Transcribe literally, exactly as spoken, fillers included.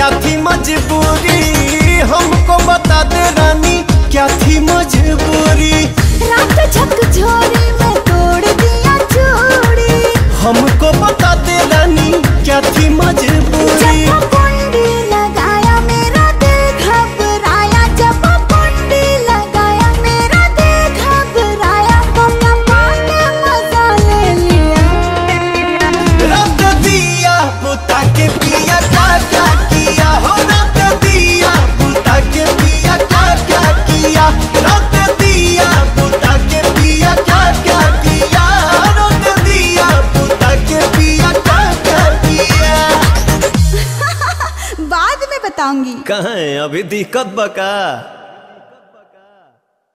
क्या थी मजबूरी, हमको बता दे रानी क्या थी मजबूरी। रात झकझोरी में तोड़ दिया चूड़ी, हमको बता दे रानी क्या थी मजबूरी। जब कुंडी लगाया मेरा दिल घबराया, जब कुंडी लगाया मेरा दिल घबराया, तो पापा ने मजा ले लिया। रात दिया बुता के पिया क्या क्या किया हो, रात दिया बुता के पिया क्या क्या किया, रात दिया बुता के पिया क्या क्या किया, रात दिया बुता के पिया क्या क्या किया। बाद में बताऊंगी। कहाँ है अभी दिक्कत बका।